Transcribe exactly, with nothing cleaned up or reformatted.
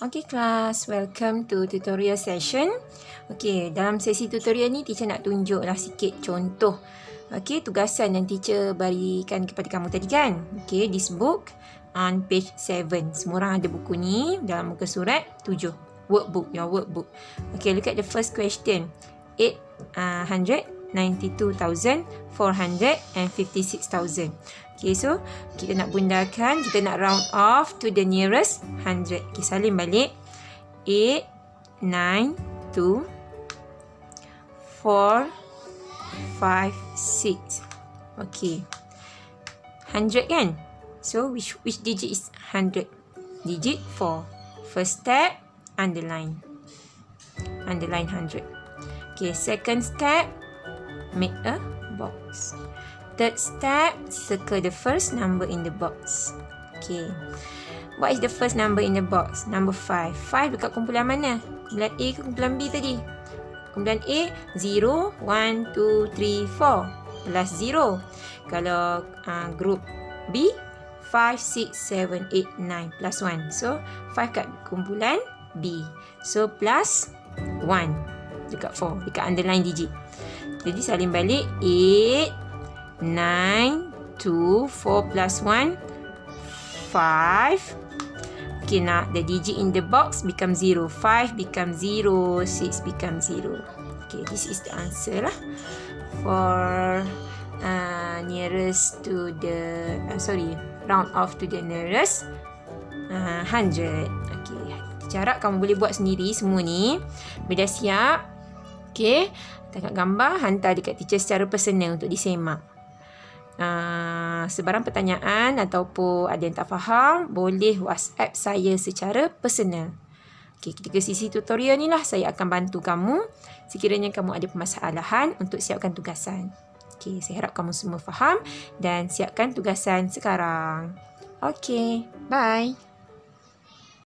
Okay kelas, welcome to tutorial session. Okay, dalam sesi tutorial ni teacher nak tunjuklah sikit contoh okay, tugasan yang teacher berikan kepada kamu tadi kan. Okay, this book on page seven. Semua orang ada buku ni dalam muka surat tujuh. Workbook, your workbook. Okay, look at the first question. eight hundred ninety-two thousand four hundred fifty-six thousand. Okay, so kita nak bundakan, kita nak round off to the nearest hundred. Okay, salin balik. eight, nine, two, four, five, six. Okay. hundred kan? So, which which digit is hundred? Digit four. First step, underline. Underline hundred. Okay, second step, make a box. Third step, circle the first number in the box. Okay. What is the first number in the box? Number five. five dekat kumpulan mana? Kumpulan A ke kumpulan B tadi? Kumpulan A, zero, one, two, three, four. Plus zero. Kalau uh, group B, five, six, seven, eight, nine. Plus one. So, five kat kumpulan B. So, plus one. Dekat four. Dekat underline digit. Jadi, salin balik. eight, nine, two, four plus one, five. Okay, now the digit in the box become zero. five become zero. six become zero. Okay, this is the answer lah. For uh, nearest to the, uh, sorry, round off to the nearest uh, hundred. Okay, cara kamu boleh buat sendiri semua ni. Bila dah siap, okay, tengok gambar, hantar dekat teacher secara personal untuk disemak. Uh, sebarang pertanyaan ataupun ada yang tak faham, boleh WhatsApp saya secara personal. Okay, ketika sisi tutorial ni lah saya akan bantu kamu sekiranya kamu ada permasalahan untuk siapkan tugasan. Okay, saya harap kamu semua faham dan siapkan tugasan sekarang. Okay, bye.